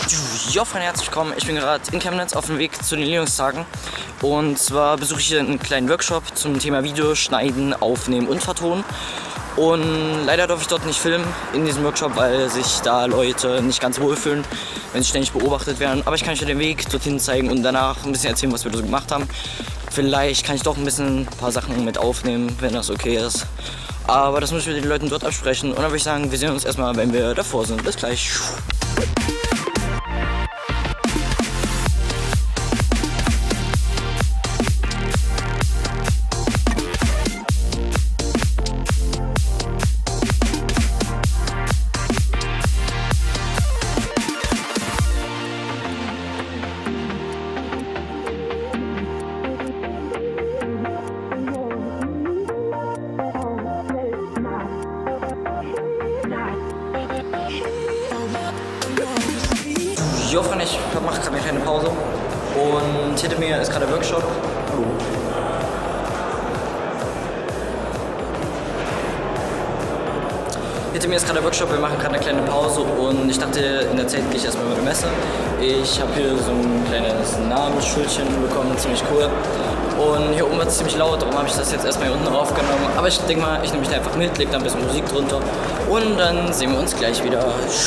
Jo, Freunde, herzlich willkommen. Ich bin gerade in Chemnitz auf dem Weg zu den Linux-Tagen. Und zwar besuche ich hier einen kleinen Workshop zum Thema Videoschneiden, Aufnehmen und Vertonen. Und leider darf ich dort nicht filmen in diesem Workshop, weil sich da Leute nicht ganz wohlfühlen, wenn sie ständig beobachtet werden. Aber ich kann euch ja den Weg dorthin zeigen und danach ein bisschen erzählen, was wir da so gemacht haben. Vielleicht kann ich doch ein paar Sachen mit aufnehmen, wenn das okay ist. Aber das muss ich mit den Leuten dort absprechen. Und dann würde ich sagen, wir sehen uns erstmal, wenn wir davor sind. Bis gleich. Jo, Freunde, ich mache gerade eine kleine Pause und hinter mir ist gerade der Workshop. Hallo. Hinter mir ist gerade der Workshop, wir machen gerade eine kleine Pause und ich dachte, in der Zeit gehe ich erstmal über die Messe. Ich habe hier so ein kleines Namensschildchen bekommen, ziemlich cool. Und hier oben wird es ziemlich laut, darum habe ich das jetzt erstmal hier unten aufgenommen. Aber ich denke mal, ich nehme mich da einfach mit, lege da ein bisschen Musik drunter und dann sehen wir uns gleich wieder.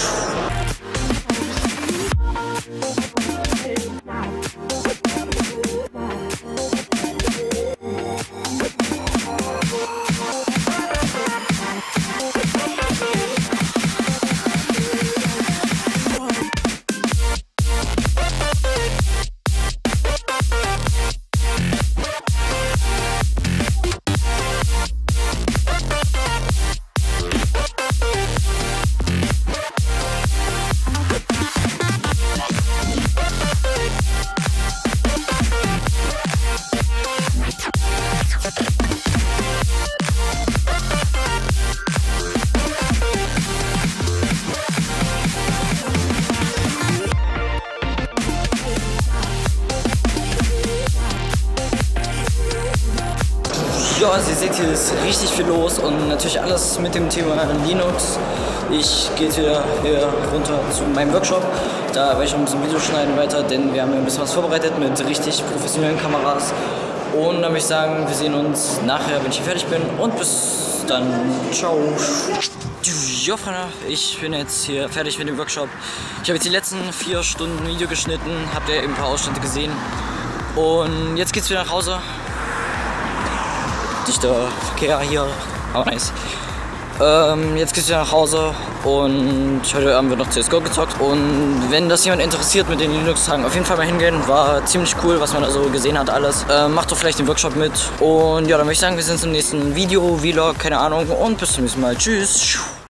Ja, also ihr seht, hier ist richtig viel los und natürlich alles mit dem Thema Linux. Ich gehe hier runter zu meinem Workshop, da werde ich noch ein bisschen Videos schneiden weiter, denn wir haben ja ein bisschen was vorbereitet mit richtig professionellen Kameras. Und dann würde ich sagen, wir sehen uns nachher, wenn ich hier fertig bin, und bis dann. Ciao. Jo, Freunde, ich bin jetzt hier fertig mit dem Workshop. Ich habe jetzt die letzten 4 Stunden Video geschnitten, habt ihr eben ein paar Ausschnitte gesehen. Und jetzt geht's wieder nach Hause. Dichter Verkehr hier, aber nice. Jetzt geht's wieder nach Hause und heute Abend wird noch CSGO gezockt. Und wenn das jemand interessiert mit den Linux-Tagen, auf jeden Fall mal hingehen. War ziemlich cool, was man da so gesehen hat alles. Macht doch vielleicht den Workshop mit. Und ja, dann würde ich sagen, wir sehen uns im nächsten Video, Vlog, keine Ahnung. Und bis zum nächsten Mal. Tschüss.